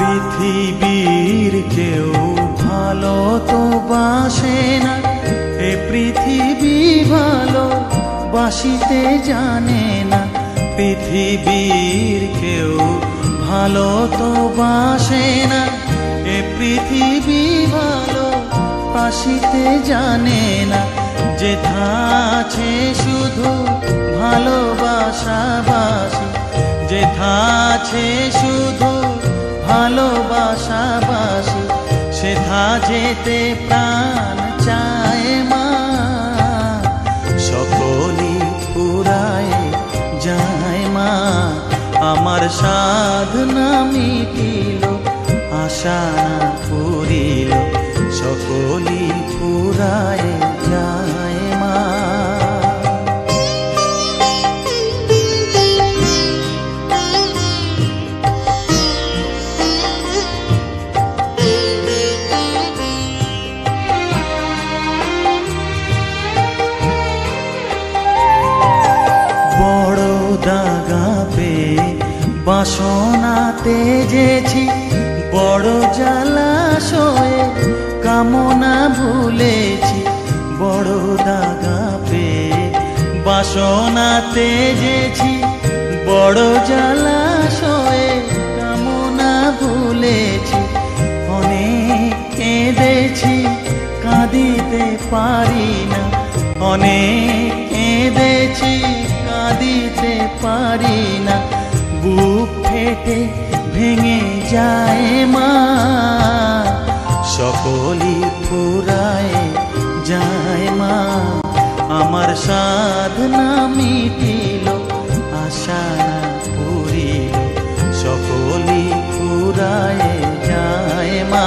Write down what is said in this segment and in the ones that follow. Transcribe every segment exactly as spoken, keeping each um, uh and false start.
পৃথিবীর কেউ ভালো তো বাসে না, এ পৃথিবী ভালো বাসিতে জানে না। পৃথিবীর কেউ ভালো তো বাসে না, এ পৃথিবী ভালো বাসিতে জানে না। যেথা আছে শুধু ভালোবাসাবাসি, যেথা আছে শুধু ভালোবাসাবাসি, সেথা যেতে প্রাণ চায় মা। সকলই ফুরায় যায় মা, আমার সাধনা মিটিল, আশা না পুরিল, সকলই ফুরায় যায় মা। বড় দাগা পেয়ে বাসনা তেজেছি, বড় জলাশয়ে কামনা ভুলেছি। বড় দাগা পেয়ে বাসনা তেজেছি, বড় জলাশয়ে কামনা ভুলেছি। অনেক কেঁদেছি কাঁদিতে পারি না, অনেক কেঁদেছি কাঁদিতে পারি না। বুক ফেটে ভেঙে যায় মা, সকলই ফুরায় যায় মা। আমার সাধনা মিটিল, আশা না পুরিল, সকলই ফুরায় যায় মা।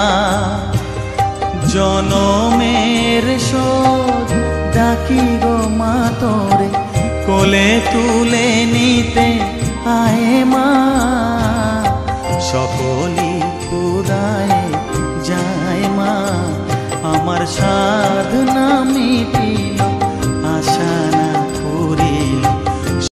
জনমের শোধ ডাকি গো মা তোরে, কোলে তুলে নিতে আয় মা। সকলই ফুরায় যায় মা, আমার সাধনা মিটিল,